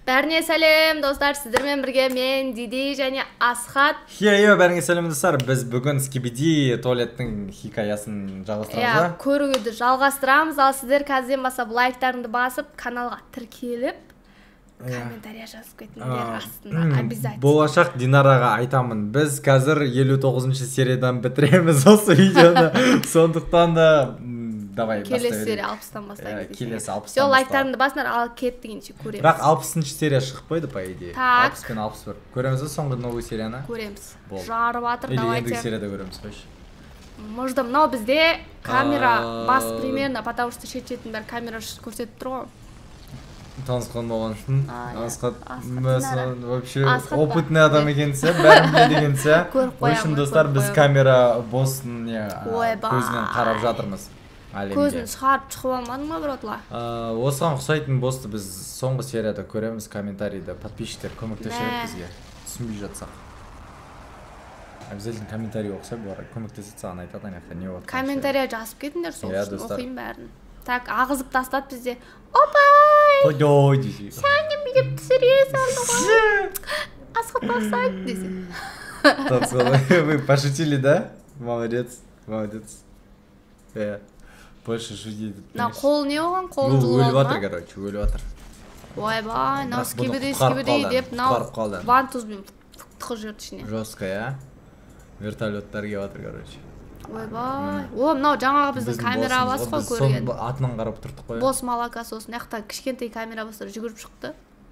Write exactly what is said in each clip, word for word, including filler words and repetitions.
Бәріне сәлем, достар, сіздермен бірге мен Диди және Асхат. Хей, бәріңе сәлем достар. Біз бүгін Скибиди туалеттің хикаясын жалғастырамыз. Иә, көруді жалғастырамыз. Ал сіздер қазірден бастап лайктарыңды басып, каналға тіркеліп, комментария жазып кетіңдер астына, обязательно. Болашақ Динараға айтамын. Біз қазір елу тоғызыншы сериядан бітіреміз осы видеоны. Сондықтан да давай бастай келесі серия алпыстан бастаймыз. Келесі алпыстан бастаймыз. Лайктарыңды басыңдар, ал кеттігенше көреміз. Бірақ алпысыншы серия шығып қойды по идее. Так. алпыс пен алпыс бір. Көреміз бе соңғы новый серияны? Көреміз. Жарып атыр, давайте. Ендігі серияда көреміз, қойшы. Может, мынау бізде камера бас примерно, потому что шет-шетін бәрі камера көрсетіп тұр ғой. Танысқан болған үшін. Асхат вообще Асхат опытный адам екенсі, бәрін біледі екенсі. Көріп қоямын. Үшін достар, біз камера босын Ойбай. көзінен қарап жатырмыз. Көзін шығарып шығып алмадың ма, братла? Осыған ұқсайтын босты біз соңғы серияда көреміз, комментарийді. Подписчиктер көмектеседі бізге. Түсінбей жатсақ. Обязательно комментарий оқса, бұлар көмектеседі саған айтады, аяқта не болады. Комментария жазып кетіңдер, сол Иә, үшін достар. оқиын бәрін. Так, ағызып тастады бізде. Опай! Ой, десе. Сән не бүйтіп түсіре салды ғой. Асхат тастайды десе. Танцевали. Вы пошутили, да? Молодец, молодец. Э, больше шутить. Мына қол не оған? Қолын Бұл жұлып өліп алды жатыр, ма? короче, өліп жатыр. Ойбай, мынау Бірақ бұны скибиди, құтқарып скибиди қалды, деп мынау құтқарып қалды. вантузбен тықы жіберді ішіне. Жестко, я? Вертолеттар келіп жатыр, короче. Ойбай. О, мынау жаңағы біздің камера бас қой көрген. Біз атынан қарап тұрдық қой. Бос малака сосын, яқта кішкентай камера бастар жүгіріп шықты.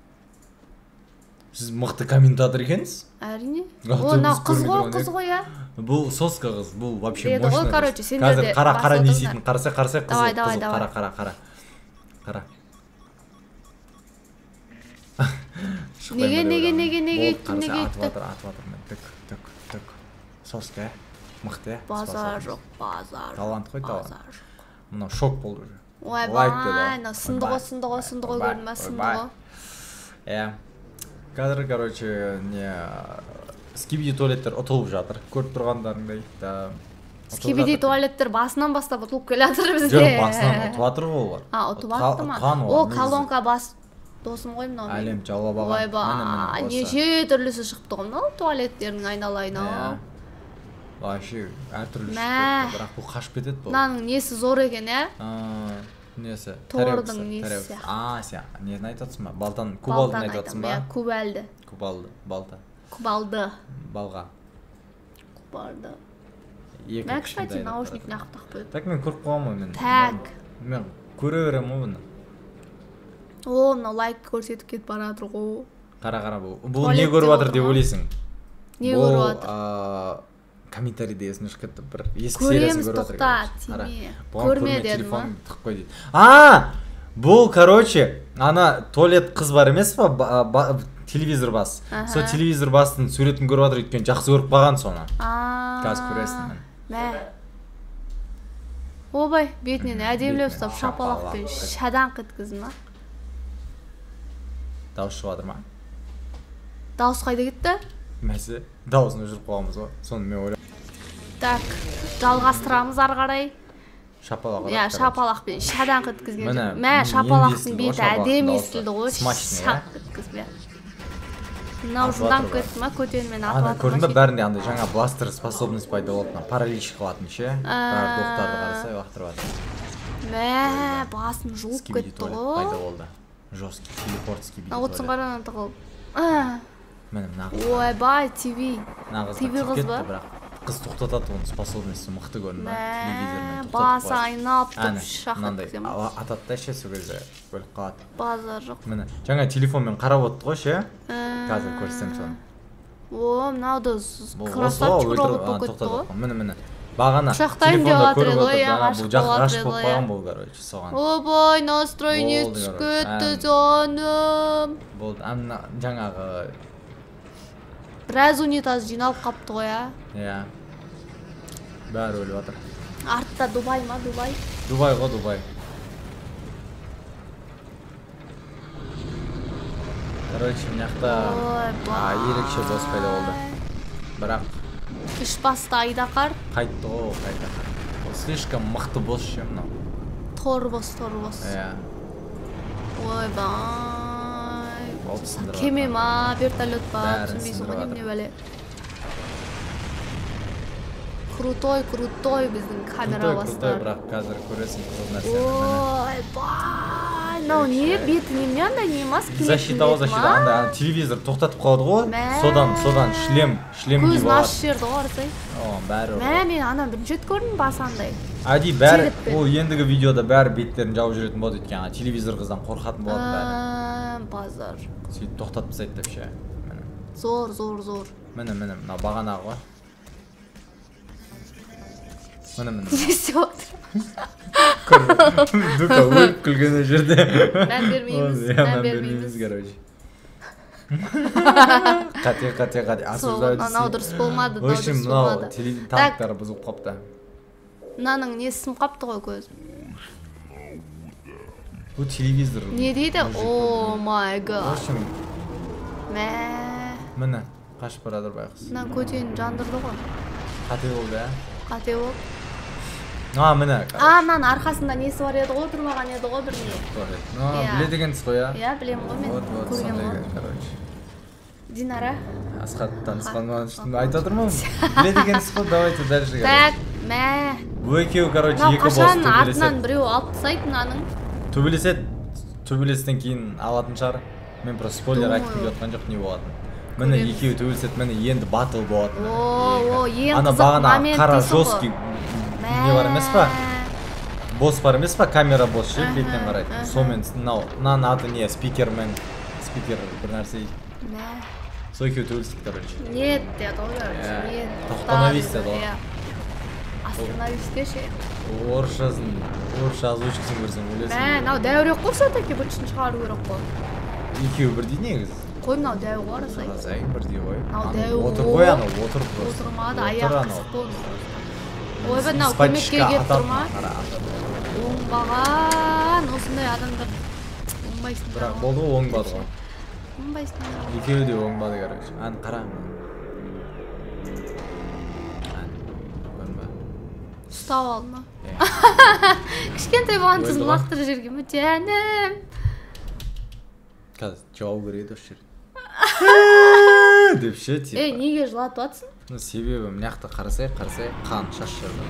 Сіз мықты комментатор екенсіз? Әрине. Аты О, мынау біз қыз ғой, көрмеген қыз ғой, я. Бұл соска қыз, бұл вообще Деді ғой, мощный. короче, сендер де Қазір қара қара басып не отырыңдар. істейтін, қараса қараса қызыл, Давай, давай, қызыл, давай. қара қара қара. Қара. Неге, неге, неге, неге еттің, неге еттің? еттің? Атып атыр, атып атыр, түк, түк, түк. Соска, мықты, Базар жоқ, базар. Талант қой, талант. Базар жоқ. Мынау шок болды уже. Ойбай, мынау сынды ғой, сынды ғой, сынды ғой көрдің ба, сынды ғой. Иә. Қазір, короче, не Скибиди туалеттер ұтылып жатыр. Көріп тұрғандарыңдай. Скибиди туалеттер басынан бастап ұтылып келе жатыр бізде. Жоқ, басынан ұтып жатыр ғой олар. А, ұтып жатты ма? О, колонка бас. Досым ғой мынау. Әлем жаулап алған. Ойбай, неше түрлісі шықты ғой мынау туалеттердің айналайын. Вообще, әртүрлі Мә. шықты. Бірақ бұл қашып кетеді бұл. Мынаның несі зор екен, ә? Несі? Тордың несі. А, сен несін айтатсың ба? Балтан, кубалдың айтатсың ба? Кубалды. Кубалды, балта. Кубалды. Балға. Кубалды. Екі Мә, кішкентай кстати, да наушник тұрады. нақып тақпайды. Так мен көріп қалам ғой мен. Так. Мен көре берем ғой бұны. О, мынау лайк көрсетіп кетіп баратыр ғой. Қара-қара бұл. Бұл не көріп жатыр деп ойлайсың? Не көріп жатыр? Бұл комментарийде есіне шығып кетті. Бір ескі сериясын көріп жатыр. Көреміз, тоқта, тиме. Көрме дедім ма? Тықып қой дейді. А, бұл, короче, ана туалет қыз бар емес па? Телевизор бас. Сол телевизор бастың суретін көріп жатыр өйткені жақсы көріп қалған соны. Қазір көресің мен. Мә. Обай, бетінен әдемілеп ұстап шапалақпен шадан қыткызын ма? Дауыс шығып жатыр ма? Дауыс қайда кетті? Мәсе, дауысын өшіріп қоямыз ғой. Соны мен ойлап. Так, жалғастырамыз ары қарай. Шапалақ. Иә, шапалақпен шадан қыткызген. Міне, Мә, шапалақтың енді естілді ғой, беті әдемі дауысы. естілді ғой. Смачный, Шақ қыткызбе. Мынау жылдам кетті ма? Көтермен атып Ана атыр. көрдің бе бәрінде андай жаңа бластер способность пайда болды. Паралич қылатын ше. Бәрі доқтарды қараса лақтырып жатыр. Мә, басым жұлып кетті ғой. Пайда болды. Жесткий телепортский бейді. Отсын қаран тығылып. Міне мына қыз. Ойбай, ТВ. Мына ТВ қыз ба? бірақ қыз тоқтатады оның способності мықты көрінді. Мә, басы айналып тұп мынандай шақыртсем. атады да ше сол кезде өліп қалады. Базар жоқ. Міне жаңа телефонмен қарап отты ғой ше. Қазір көрсем соны. О, мынауды красавчик робот болып кетті ғой. Міне міне. Бағана құшақтайын деп жатыр еді ғой, бұл жаққа ғашық болып қалған бұл, короче, соған. Ойбай, настроение түсіп кетті жаным. Болды, ана жаңағы біраз унитаз жиналып қапты ғой, а? Иә. Бәрі өліп жатыр. Артта Дубай ма, Дубай? Дубай ғой, Дубай. Короче, мынақта ерекше бос пайда болды. Бірақ үш басты айдақар. Қайтты ғой, айдақар. Ол слишком мықты бос ше мынау. Тор бос, тор бос. Иә. Ойбай. от сындырып кеме ма, вертолет па, Бәрін түсінбейсің сындырып ғой жатыр. не бәле. Крутой, крутой біздің камера крутой крутой бастар. бірақ қазір көресің қызыл нәрсені Ой, бай, мынау не беті немене андай не ма, скелет защита ғой защита андай ана телевизор тоқтатып қалады ғой Мә. содан содан шлем шлем киіп көзін алады ашып жіберді ғой арсай. О, бәрі Мә, мен ананы бірінші рет көрдім басы андай. әди бәрі Телеппен. ол ендігі видеода бәрі беттерін жауып жүретін болады өйткені ана телевизор қыздан қорқатын болады бәрі А, базар. сөйтіп тоқтатып тастайды деп ше міне Зор, зор, зор. міне міне мына бағанағы ғой міне міне Не істеп отыр? дука өліп күлген ол жерде Мән бермейміз, Иә, мән мән бермейміз. короче қате қате қате Сол, анау дұрыс болмады, в мынау общем дұрыс мынау болмады. теле- танктары бұзылып қалыпты Мынаның несі сынып қапты ғой көз. бұл телевизор Не дейді? О май в гад. общем Мә. міне қашып бара жатыр байқұс Мына көтені жандырды ғой. қате болды иә Қате болып. а міне А, мынаның арқасында несі бар еді ғой, тұрмаған еді ғой бір не. Иә. біледі екенсіз ғой иә Иә, білемін ғой мен. вот вот Көргенмін сондай ғой. короче Динара. асхат танысқан айтып отырмын ғой біледі екенсіз ғой давайте дальше Так, мә. бұл екеуі короче Мынау екі бос қашан артынан төбелеседі біреу алып тастайды мынаның. төбелеседі төбелестен кейін алатын шығар мен просто спойлер Думаю. айтып келе жатқан жоқ не болатынын міне Көреміз. екеуі төбелеседі міне енді батыл болады міне. О, о, ең ана қызық бағана момент қара дейсің ғой. жесткий не бар емес па бос бар емес па камера бос ше Аха, бетінен қарайды аха. сонымен мынау мынаның аты не спикермен спикер бір нәрсе Мә. сол екеуі төбелеседі короче Нет деді ғой, короче. Иә. Нет. Остановись тоқта деді ғой. Иә. Остановись деші. орысшасын орысша озвучкасын көрсең Мә, өлесің мынау дәуірек қой все-таки бытшын шығару керек қой. екеуі бірдей негізі Қой мынау дәу ғой арасай. Разай бірдей ғой Мынау Ана дәу отыр ғой. ғой анау отыр просто Отырмады, Отыр аяқ анау. қысып болды. Ойбай, мынау Спачка көмекке келіп ататын тұрма. қара, ататын. Оңбаған, осындай адамдар. Оңбайсыңдар бірақ ғой. болды ғой оңбады ғой Оңбайсыңдар ғой. екеуі де оңбады короче аны қара көрінбе Ұстап алды ма? Иә. Кішкентай болған Өлді қызын ғой. лақтырып жіберген ма? Жаным. қазір жауап береді осы жерде деп ше Ей, типа неге жылатып жатсың? ну себебі мына жақта қарасай қарасай қан шаш жерде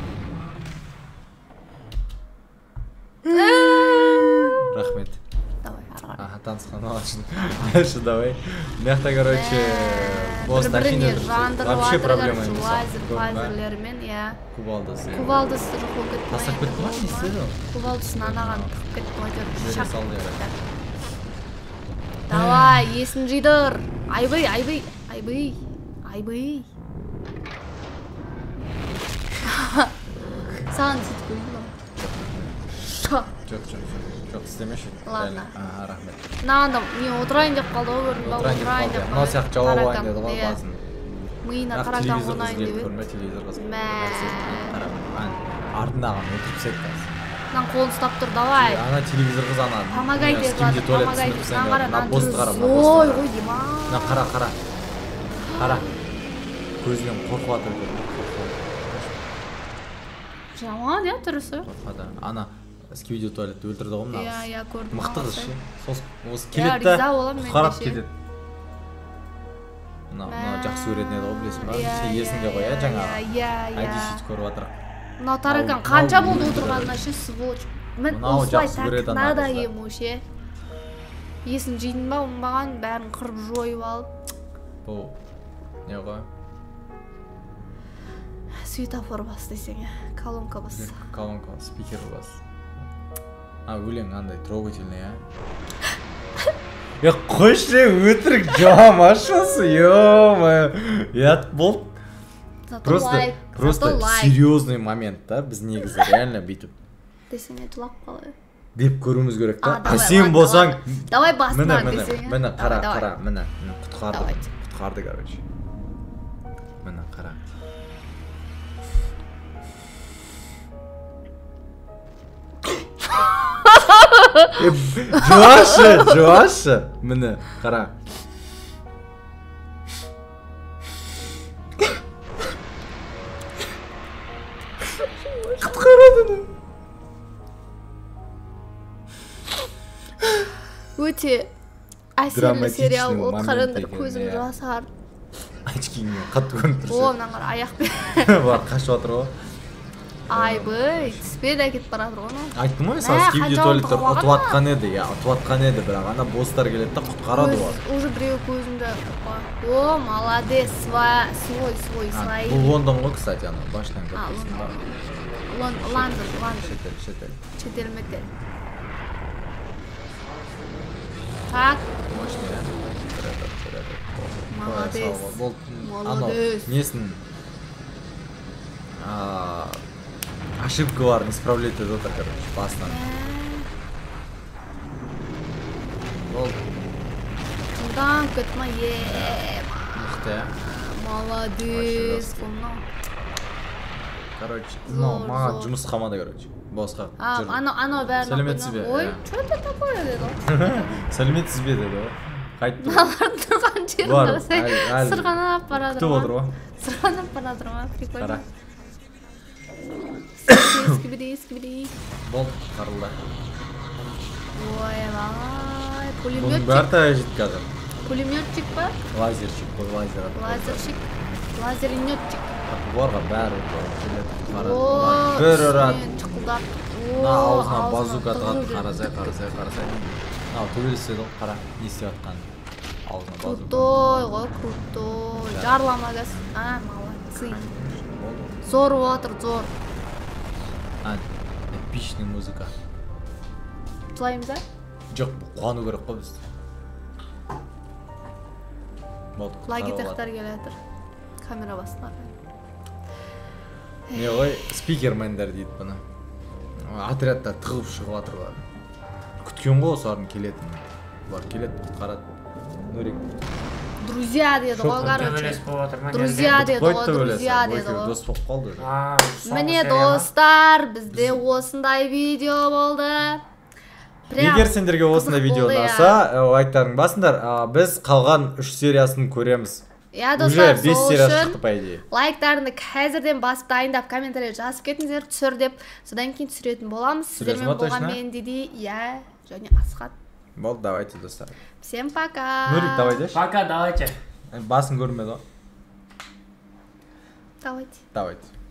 рахмет Давай, ары қарай. ага танысқаныма үшін дальше давай мына жақта короче бос бір-біріне машина жандырып вообще жатыр, проблема короче, емес лазер фазерлермен, иә. кубалдасы Кувалдысы жоқ болып кетті ма? тастап кетті ма не істеді ол Кувалдысын анаған тығып кетті ғой деп Жібере шақ. салды иә. Давай, есін жидыр. Айбый, айбый, айбый, айбый. Саған сөйтіп қойдым ба? Ша. жоқ жоқ жоқ жоқ істемеші Ладно. ага рахмет Мынағанда мен отырайын деп қалды ғой, көрдің ба? отырайын деп қалды мынау сияқты жауап алайын деді ғой басын Миына бірақ қарадан телевизор қонайын қызы деп келіп еді. көрме телевизор қызы Мә. артындағын өлтіріп тастайды қазір Мынаны қолын ұстап тұр, давай. ана телевизор қыз ана Помогай деп скимди жатыр, туалет помогай түсініп деп. сен Мынаны қара, мына мынаны босты түрі қара мына зой босты ғой, қара Дима. мына қара қара қара көзінен қорқып жатыр Жаман, иә, түрісі. қорқады ана скимди туалетті өлтірді ғой мына Иә, қыз иә, көрдім. мықты қыз маған ше сосын осы Иә, келеді риза да боламын мен құтқарып де ше. кетеді мына мына жақсы көретін еді ғой білесің ба Иә, сен иә, есіңде ғой иә иә, жаңағы иә, айди иә. сөйтіп көріп жатыр Мынау таракан Мынау- қанша мынау болды өлді. отырғанына ше, сволочь. Мен Мынау осылай жақсы көреді так ана қызды. надоем ше. Есін жидың ба, оңбаған, бәрін қырып жойып алып. бұл не ғой Светофор бас десең, иә. Колонка бас. колонка спикер бас а өлең андай трогательный а е қойшы өтірік жамашасы ё-моё я болды Зато просто лайк, просто зато лайк. серьезный момент та біз негізі реально бүйтіп Десең, жылап қалай. деп көруіміз керек А, та а давай, сен ладно, болсаң ладно. Давай міне басынан міне десең, міне иә. қара Давай, қара міне міне құтқарды Давайте. құтқарды короче міне қара жуашы жуашы міне қара құтқарады Өте әсерлі сериал, от қараңдар, көзім жасар. Очкиңмен қатты көрініп тұрса. О, мынаған аяқпен. Бар, қашып жатыр ғой. Айбай, түспеді әкетіп баратыр ғой. Айттым ғой, саз кейде туалеттер ұтып атқан еді, я, ұтып атқан еді, бірақ ана бостар келеді да құтқарады ғой. Уже біреу көзімді. О, молодец, свой, свой, свой. Бұл Лондон ғой, кстати, ана, башынан көрпесін бар. Лондон, Лондон. Шетел, шетел. Шетел, метел. Так. Молодец. Молодец. Несін ошибка бар, исправлять етіп отыр, короче, басынан. Жылдам кетма, ем. Мықты, ә? Молодец. Короче, маған жұмыс қалмады, короче. Босқа жүрді. Ана бәрін. Сәлеметсіз бе? Ой, что-то такое деді. Сәлеметсіз бе деді ғой. Қайтты. Налар тұрған жерін қарасай, сырғанап барадыр күтіп отыр ғой. Сырғанап барадыр ғой, прикольно. Қара. Скибиди, скибиди. Болды, қарылды. Ой, вай, Бұның пулеметчик. бәрі тағы жетті қазір. Пулеметчик па? Лазерчик қой, лазер. Лазерчик. Лазеринетчик. Бұларға бәрі келеді. О, бір ұрат. Чықылдап. На аузына базука тығады, қарасай, қарасай, қарасай. На, төбелеседі ғой, қара, не істеп атқан. Аузына базука. Крутой ғой, крутой. Жарлама кәс. А, молодцы. Зор отыр, зор. А, эпичный музыка. Жылаймыз, а? Жоқ, қуану керек қой бізді. Лагетақтар келетір. Камера басылар. Не ғой, спикермендер дейді бұны. Отрядта тығып шығып атырлар. Күткен ғой осылардың келетін. Бұлар келеді, қарады. Нұрик. Друзья деді ғой, короче. Друзья деді ғой, друзья деді ғой. Дос болып қалды. Міне достар, бізде осындай видео болды. Егер сендерге осындай видео ұнаса, лайктардың басыңдар, біз қалған үш сериясын көреміз. Я достар, сол үшін лайктарыңды қазірден басып дайындап комментария жазып кетіңіздер, түсір деп, содан кейін түсіретін боламыз. Сіздермен болған мен Диди, я, және Асхат. Болды, давайте, достар. Всем пока. Нурик, давайте. Пока, давайте. Басын көрмеді ғой. Давайте. Давайте.